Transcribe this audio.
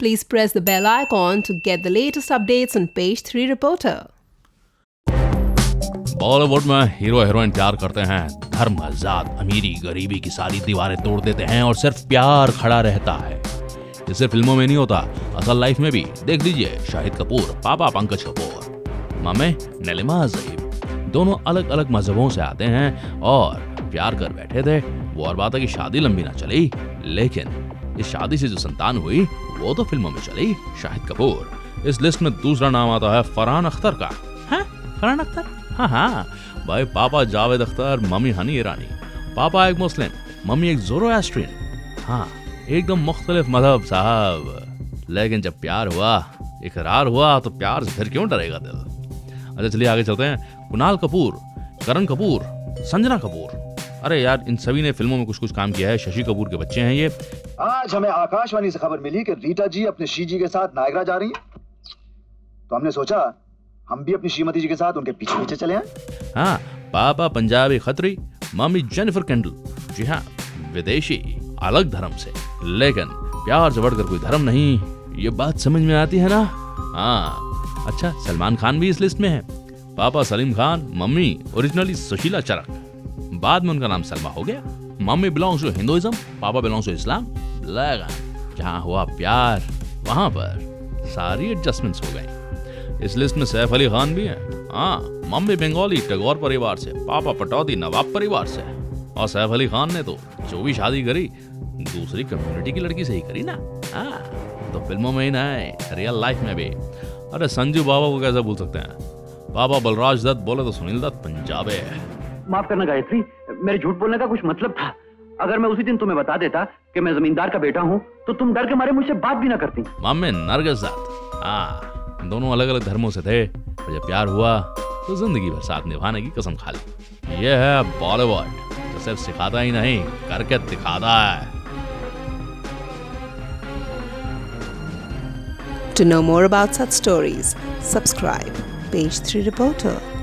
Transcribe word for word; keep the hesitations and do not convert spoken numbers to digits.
Please press the bell icon to get the latest updates on Page three Reporter. Bollywood में hero heroine प्यार करते हैं, धर्म जात अमीरी गरीबी की सारी दीवारें तोड़ देते हैं और सिर्फ प्यार खड़ा रहता है। इससे फिल्मों में नहीं होता, असल लाइफ में भी देख लीजिए। शाहिद कपूर, पापा पंकज कपूर, मम्मी नीलिमा ज़हीब, दोनों अलग अलग मजहबों से आते हैं और प्यार कर बैठे थे। वो और बात है कि शादी लंबी ना चली, लेकिन इस शादी से जो संतान हुई वो तो फिल्मों में चली। शाहिद कपूर। इस लिस्ट में दूसरा नाम आता है फरहान अख्तर का। हैं? फरहान अख्तर? हाँ हाँ भाई, पापा जावेद अख्तर, मम्मी हनी ईरानी। पापा एक मुस्लिम, मम्मी एक ज़ोरोएस्ट्रियन। हाँ, एकदम मुख्तलिफ मजहब साहब। लेकिन जब प्यार हुआ, इकरार हुआ, तो प्यार से फिर क्यों डरेगा दिल। अच्छा चलिए आगे चलते हैं। कुणाल कपूर, करण कपूर, संजना कपूर। अरे यार, इन सभी ने फिल्मों में कुछ कुछ काम किया है। शशि कपूर के बच्चे हैं ये। आज हमें आकाशवाणी से खबर मिली कि रीटा जी अपने शी जी के साथ नायग्रा जा रही हैं। तो हमने सोचा हम भी अपनी श्रीमती जी के साथ उनके पीछे पीछे चले आए। हाँ, पापा पंजाबी खत्री, मम्मी जेनिफर कैंडल। जी हाँ, विदेशी, अलग धर्म से, लेकिन प्यार से बढ़कर कोई धर्म नहीं। ये बात समझ में आती है ना। हाँ अच्छा, सलमान खान भी इस लिस्ट में है। पापा सलीम खान, मम्मी ओरिजिनली सुशीला चरक, बाद में उनका नाम सलमा हो गया। मम्मी बिलोंग्स टू हिंदुइज्म, पापा बिलोंग्स टू इस्लाम। जहाँ हुआ प्यार वहां पर सारी एडजस्टमेंट्स हो गई। इस लिस्ट में सैफ अली खान भी है। हाँ, मम्मी बंगाली टैगोर परिवार से, पापा पटौदी नवाब परिवार से। और सैफ अली खान ने तो जो भी शादी करी दूसरी कम्युनिटी की लड़की से ही करी ना। हाँ, तो फिल्मों में ही नहीं, रियल लाइफ में भी। अरे संजू बाबा को कैसे भूल सकते हैं। पापा बलराज दत्त, बोले तो सुनील दत्त पंजाबी है। माफ करना गायत्री, मेरे झूठ बोलने का कुछ मतलब था। अगर मैं उसी दिन तुम्हें बता देता कि मैं जमींदार का बेटा हूँ तो तुम डर के मारे मुझसे बात भी ना करती। मम्मी नरगिस दत्त। हाँ, दोनों अलग अलग धर्मों से थे, और जब प्यार हुआ तो जिंदगी भर साथ निभाने की कसम खा ली। ये है बॉलीवुड, तो सिर्फ सिखाता ही नहीं, करके दिखाता है। To know more about such stories, subscribe Page three Reporter.